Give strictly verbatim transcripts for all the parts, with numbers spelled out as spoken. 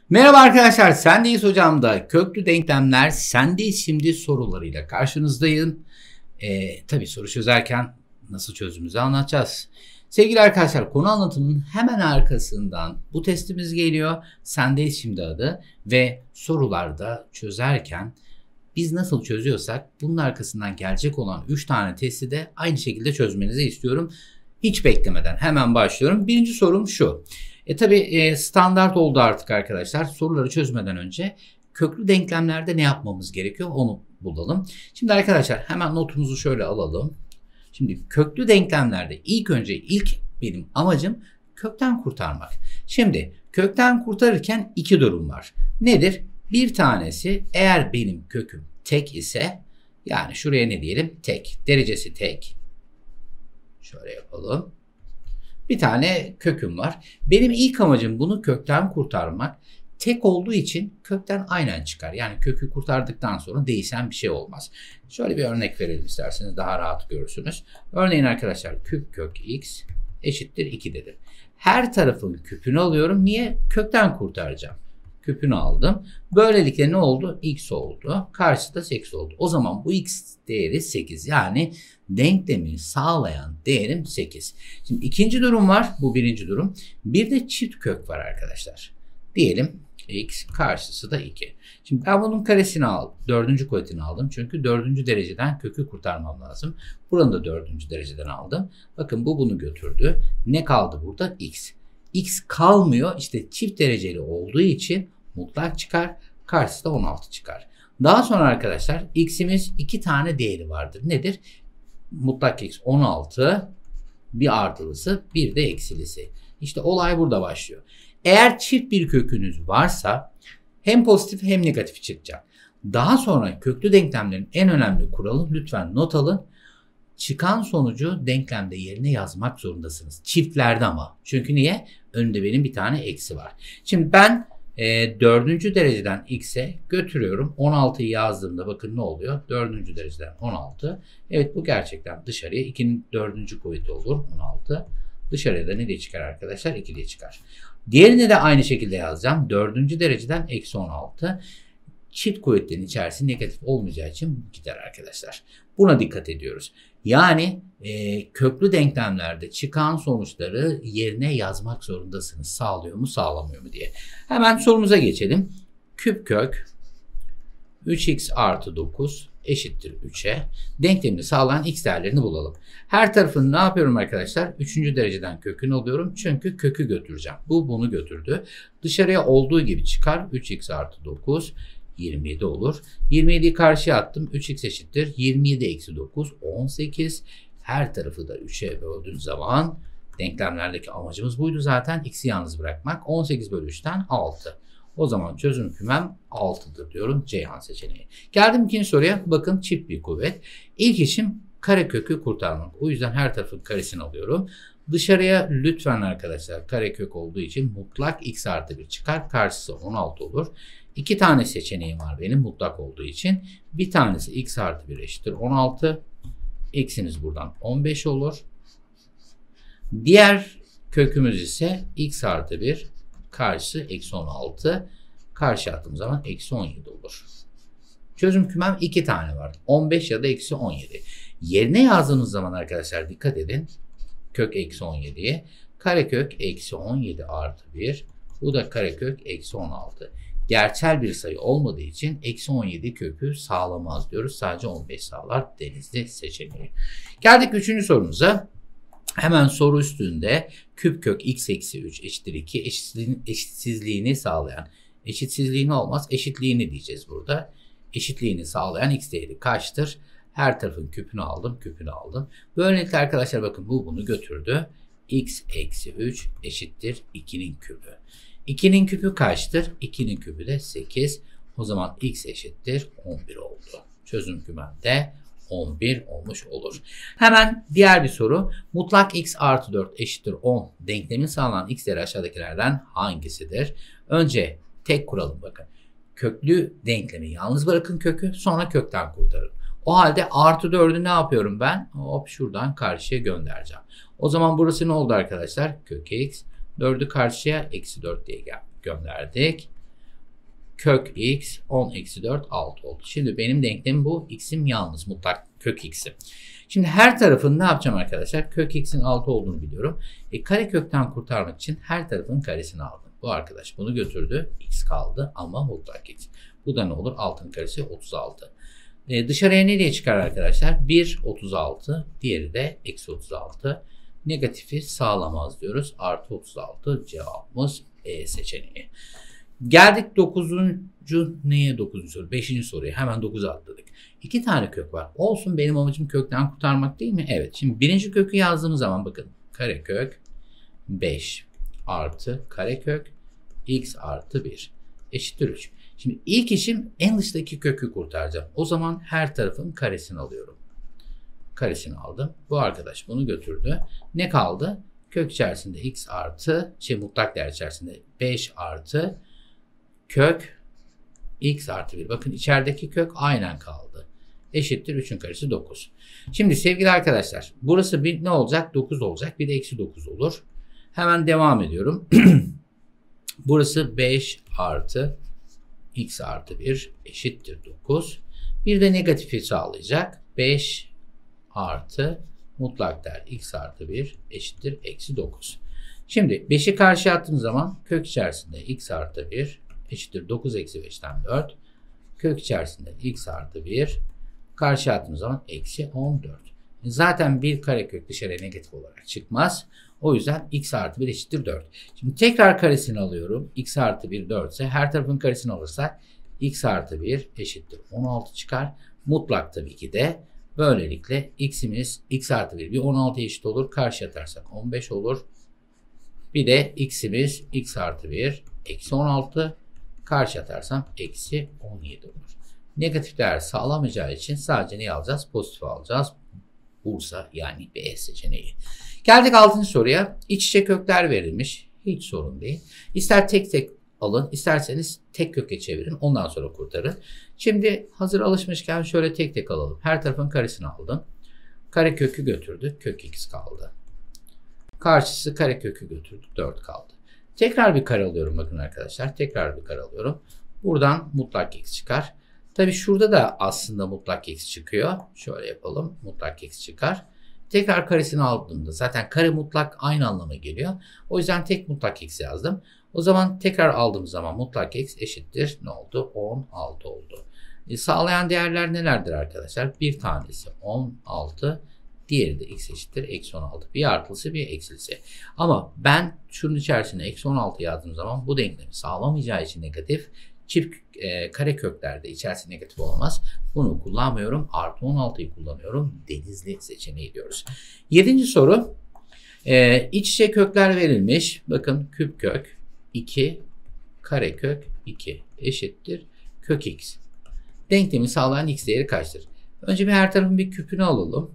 Merhaba arkadaşlar, Sendeyiz Hocam'da köklü denklemler sendeyiz şimdi sorularıyla karşınızdayım. Ee, tabii soru çözerken nasıl çözdüğümüzü anlatacağız. Sevgili arkadaşlar, konu anlatımının hemen arkasından bu testimiz geliyor. Sendeyiz şimdi adı ve sorularda çözerken biz nasıl çözüyorsak bunun arkasından gelecek olan üç tane testi de aynı şekilde çözmenizi istiyorum. Hiç beklemeden hemen başlıyorum. Birinci sorum şu. E tabi e, standart oldu artık arkadaşlar. Soruları çözmeden önce köklü denklemlerde ne yapmamız gerekiyor onu bulalım. Şimdi arkadaşlar hemen notumuzu şöyle alalım. Şimdi köklü denklemlerde ilk önce ilk benim amacım kökten kurtarmak. Şimdi kökten kurtarırken iki durum var. Nedir? Bir tanesi eğer benim köküm tek ise, yani şuraya ne diyelim? Tek. Derecesi tek. Şöyle yapalım. Bir tane köküm var. Benim ilk amacım bunu kökten kurtarmak. Tek olduğu için kökten aynen çıkar. Yani kökü kurtardıktan sonra değişen bir şey olmaz. Şöyle bir örnek verelim isterseniz daha rahat görürsünüz. Örneğin arkadaşlar küp kök x eşittir iki dedim. Her tarafın küpünü alıyorum. Niye? Kökten kurtaracağım. Küpünü aldım. Böylelikle ne oldu? X oldu. Karşıda sekiz oldu. O zaman bu x değeri sekiz. Yani denklemi sağlayan değerim sekiz. Şimdi ikinci durum var. Bu birinci durum. Bir de çift kök var arkadaşlar. Diyelim x karşısı da iki. Şimdi ben bunun karesini aldım. Dördüncü kuvvetini aldım. Çünkü dördüncü dereceden kökü kurtarmam lazım. Buranın da dördüncü dereceden aldım. Bakın bu bunu götürdü. Ne kaldı burada? X. X kalmıyor. İşte çift dereceli olduğu için mutlak çıkar. Karşısı da on altı çıkar. Daha sonra arkadaşlar x'imiz iki tane değeri vardır. Nedir? Mutlak x on altı, bir artılısı bir de eksilisi. İşte olay burada başlıyor. Eğer çift bir kökünüz varsa hem pozitif hem negatif çıkacak. Daha sonra köklü denklemlerin en önemli kuralı, lütfen not alın. Çıkan sonucu denklemde yerine yazmak zorundasınız. Çiftlerde ama. Çünkü niye? Önünde benim bir tane eksi var. Şimdi ben e, dördüncü dereceden x'e götürüyorum. on altıyı yazdığımda bakın ne oluyor? dördüncü dereceden on altı. Evet, bu gerçekten dışarıya ikinin dördüncü kuvveti olur. on altı. Dışarıya da ne diye çıkar arkadaşlar? iki diye çıkar. Diğerini de aynı şekilde yazacağım. dördüncü dereceden eksi on altı. Çift kuvvetlerin içerisi negatif olmayacağı için gider arkadaşlar. Buna dikkat ediyoruz. Yani e, köklü denklemlerde çıkan sonuçları yerine yazmak zorundasınız. Sağlıyor mu sağlamıyor mu diye. Hemen sorumuza geçelim. Küp kök üç x artı dokuz eşittir üçe. Denklemini sağlayan x değerlerini bulalım. Her tarafını ne yapıyorum arkadaşlar? üçüncü dereceden kökünü alıyorum. Çünkü kökü götüreceğim. Bu bunu götürdü. Dışarıya olduğu gibi çıkar. üç x artı dokuz. yirmi yedi olur. yirmi yediyi karşıya attım. üç x eşittir. yirmi yedi eksi dokuz. on sekiz. Her tarafı da üçe böldüğüm zaman denklemlerdeki amacımız buydu zaten. X'i yalnız bırakmak. on sekiz bölü üçten altı. O zaman çözüm kümem altıdır diyorum. Ceyhan seçeneği. Geldim ikinci soruya. Bakın çift bir kuvvet. İlk işim karekökü kurtarmak. O yüzden her tarafın karesini alıyorum. Dışarıya lütfen arkadaşlar karekök olduğu için mutlak x artı bir çıkar. Karşısı on altı olur. İki tane seçeneğim var benim mutlak olduğu için. Bir tanesi x artı bir eşittir on altı. X'iniz buradan on beş olur. Diğer kökümüz ise x artı bir karşısı eksi on altı. Karşı attığım zaman eksi on yedi olur. Çözüm kümem iki tane var. on beş ya da eksi on yedi. Yerine yazdığınız zaman arkadaşlar dikkat edin. Kök eksi on yediye. Karekök eksi on yedi artı bir. Bu da karekök eksi on altı. Gerçel bir sayı olmadığı için eksi on yedi kökü sağlamaz diyoruz. Sadece on beş sağlar. Denizli seçeneği. Geldik üçüncü sorumuza. Hemen soru üstünde küp kök x eksi üç eşittir iki eşitsizliğini, eşitsizliğini sağlayan, eşitsizliğini olmaz eşitliğini diyeceğiz burada. Eşitliğini sağlayan x değeri kaçtır? Her tarafın küpünü aldım, küpünü aldım. Böylelikle arkadaşlar bakın bu bunu götürdü. X eksi üç eşittir ikinin küpü. ikinin küpü kaçtır? ikinin küpü de sekiz. O zaman x eşittir on bir oldu. Çözüm kümemde on bir olmuş olur. Hemen diğer bir soru. Mutlak x artı dört eşittir on. Denklemin sağlanan x değeri aşağıdakilerden hangisidir? Önce tek kuralım bakın. Köklü denklemi yalnız bırakın kökü, sonra kökten kurtarın. O halde artı dördü ne yapıyorum ben? Hop şuradan karşıya göndereceğim. O zaman burası ne oldu arkadaşlar? Kök x. dördü karşıya eksi dört diye gönderdik. Kök x on eksi dört altı oldu. Şimdi benim denklemim bu. X'im yalnız mutlak kök x'i. Şimdi her tarafını ne yapacağım arkadaşlar? Kök x'in altı olduğunu biliyorum. E, karekökten kurtarmak için her tarafın karesini aldım. Bu arkadaş bunu götürdü. X kaldı ama mutlak x. Bu da ne olur? altının karesi otuz altı. E, dışarıya ne diye çıkar arkadaşlar? bir otuz altı. Diğeri de eksi otuz altı. Negatifi sağlamaz diyoruz. Artı otuz altı cevabımız E seçeneği. Geldik dokuzuncu neye dokuzuncu soru? beşinci soruya hemen dokuza atladık. İki tane kök var. Olsun, benim amacım kökten kurtarmak değil mi? Evet. Şimdi birinci kökü yazdığımız zaman bakın. Karekök beş artı karekök x artı bir eşittir üç. Şimdi ilk işim en dıştaki kökü kurtaracağım. O zaman her tarafın karesini alıyorum. Karesini aldım. Bu arkadaş bunu götürdü. Ne kaldı? Kök içerisinde x artı şey mutlak değer içerisinde beş artı kök x artı bir. Bakın içerideki kök aynen kaldı. Eşittir üçün karesi dokuz. Şimdi sevgili arkadaşlar burası bir ne olacak? dokuz olacak. Bir de eksi dokuz olur. Hemen devam ediyorum. Burası beş artı x artı bir eşittir dokuz. Bir de negatifi sağlayacak. beş artı mutlak değer x artı bir eşittir eksi dokuz. Şimdi beşi karşıya attığım zaman kök içerisinde x artı bir eşittir dokuz eksi beşten dört. Kök içerisinde x artı bir karşıya attığım zaman eksi on dört. Zaten bir karekök dışarıya negatif olarak çıkmaz. O yüzden x artı bir eşittir dört. Şimdi tekrar karesini alıyorum. X artı bir dört ise her tarafın karesini alırsak x artı bir eşittir on altı çıkar. Mutlak tabii ki de. Böylelikle x'imiz x artı bir bir on altı eşit olur. Karşıya atarsak on beş olur. Bir de x'imiz x artı bir eksi on altı. Karşı atarsam eksi on yedi olur. Negatif değer sağlamayacağı için sadece neyi alacağız? Pozitif alacağız. Bursa yani B seçeneği. Geldik altıncı soruya. İç içe kökler verilmiş. Hiç sorun değil. İster tek tek alın, isterseniz tek köke çevirin. Ondan sonra kurtarın. Şimdi hazır alışmışken şöyle tek tek alalım. Her tarafın karesini aldım. Kare kökü götürdük. Kök x kaldı. Karşısı kare kökü götürdük. dört kaldı. Tekrar bir kare alıyorum bakın arkadaşlar. Tekrar bir kare alıyorum. Buradan mutlak x çıkar. Tabi şurada da aslında mutlak x çıkıyor. Şöyle yapalım. Mutlak x çıkar. Tekrar karesini aldığımda zaten kare mutlak aynı anlama geliyor. O yüzden tek mutlak x yazdım. O zaman tekrar aldığım zaman mutlak x eşittir. Ne oldu? on altı oldu. E, sağlayan değerler nelerdir arkadaşlar? Bir tanesi on altı. Diğeri de x eşittir. Eksi on altı. Bir artılısı bir eksilisi. Ama ben şunun içerisine eksi on altı yazdığım zaman bu denklemi sağlamayacağı için negatif. Çift e, kare köklerde içerisinde negatif olamaz. Bunu kullanmıyorum. Artı on altıyı kullanıyorum. Denizli seçeneği diyoruz. Yedinci soru. E, iç içe kökler verilmiş. Bakın küp kök iki kare kök iki eşittir kök x. Denklemi sağlayan x değeri kaçtır? Önce bir her tarafın bir küpünü alalım.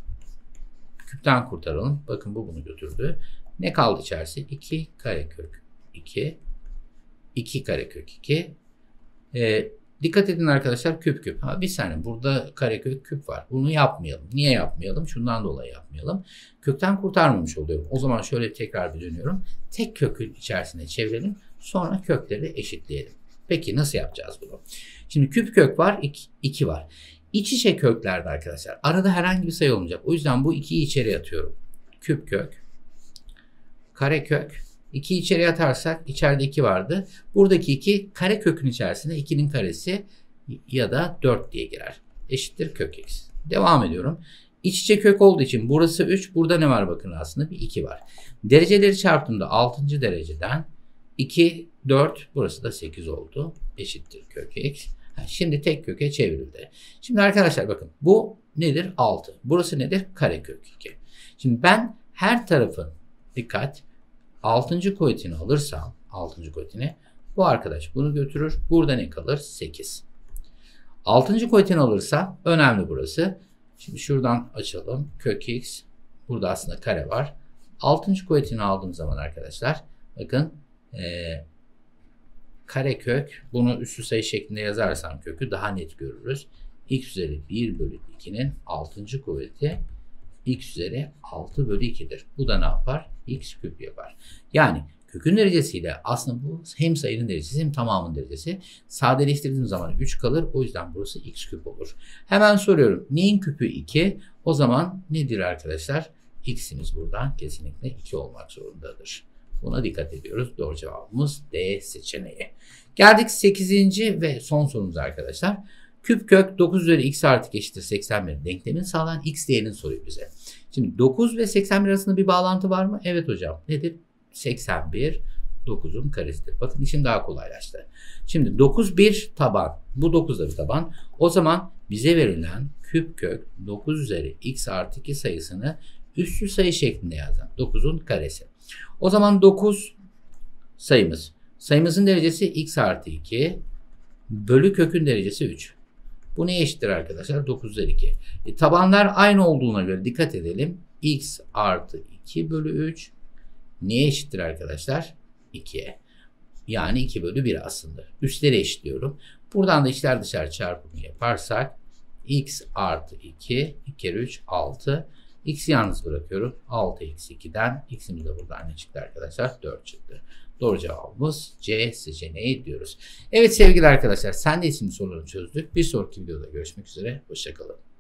Küpten kurtaralım. Bakın bu bunu götürdü. Ne kaldı içerisi? iki karekök iki. iki karekök iki. Ee, dikkat edin arkadaşlar küp küp. Ha, bir saniye burada karekök küp var. Bunu yapmayalım. Niye yapmayalım? Şundan dolayı yapmayalım. Kökten kurtarmamış oluyorum. O zaman şöyle tekrar bir dönüyorum. Tek kökün içerisine çevirelim. Sonra kökleri eşitleyelim. Peki nasıl yapacağız bunu? Şimdi küp kök var. iki var. İç içe köklerde arkadaşlar arada herhangi bir sayı olmayacak. O yüzden bu ikiyi içeri atıyorum. Küp kök, kare kök. ikiyi içeri atarsak içeride iki vardı. Buradaki iki kare kökün içerisinde ikinin karesi ya da dört diye girer. Eşittir kök x. Devam ediyorum. İç içe kök olduğu için burası üç. Burada ne var bakın aslında bir iki var. Dereceleri çarptığımda altıncı dereceden iki, dört burası da sekiz oldu. Eşittir kök x. Şimdi tek köke çevrildi. Şimdi arkadaşlar bakın bu nedir? altı. Burası nedir? Karekök iki. Şimdi ben her tarafın dikkat altıncı kuvvetini alırsam altıncı kuvvetini bu arkadaş bunu götürür. Burada ne kalır? sekiz. altıncı kuvvetini alırsam önemli burası. Şimdi şuradan açalım. Kök x. Burada aslında kare var. altıncı kuvvetini aldığım zaman arkadaşlar bakın eee karekök, bunu üslü sayı şeklinde yazarsam kökü daha net görürüz. X üzeri bir bölü iki'nin altıncı kuvveti x üzeri altı bölü iki'dir. Bu da ne yapar? X küp yapar. Yani Kökün derecesiyle aslında bu hem sayının derecesi hem tamamının derecesi. Sadeleştirdiğim zaman üç kalır. O yüzden burası x küp olur. Hemen soruyorum. Neyin küpü iki? O zaman nedir arkadaşlar? X'imiz buradan kesinlikle iki olmak zorundadır. Buna dikkat ediyoruz. Doğru cevabımız D seçeneği. Geldik sekizinci ve son sorumuza arkadaşlar. Küp kök dokuz üzeri x artı iki eşittir seksen bir denklemini sağlayan x değerini soruyor bize. Şimdi dokuz ve seksen bir arasında bir bağlantı var mı? Evet hocam. Nedir? seksen bir dokuzun karesidir. Bakın işim daha kolaylaştı. Şimdi dokuz bir taban. Bu dokuz da bir taban. O zaman bize verilen küp kök dokuz üzeri x artı iki sayısını üssü sayı şeklinde yazalım. dokuzun karesi. O zaman dokuz sayımız. Sayımızın derecesi x artı iki bölü kökün derecesi üç. Bu neye eşittir arkadaşlar? dokuz üzeri iki. E, tabanlar aynı olduğuna göre dikkat edelim. X artı iki bölü üç neye eşittir arkadaşlar? ikiye. Yani iki bölü bir aslında. Üstleri eşitliyorum. Buradan da içler dışarı çarpımı yaparsak x artı iki, iki kere üç, altı. X'i yalnız bırakıyorum. altı eksi ikiden x'imiz de buradan ne çıktı arkadaşlar? dört çıktı. Doğru cevabımız C seçeneği diyoruz. Evet sevgili arkadaşlar, Sende isimli soruları çözdük. Bir sonraki videoda görüşmek üzere. Hoşça kalın.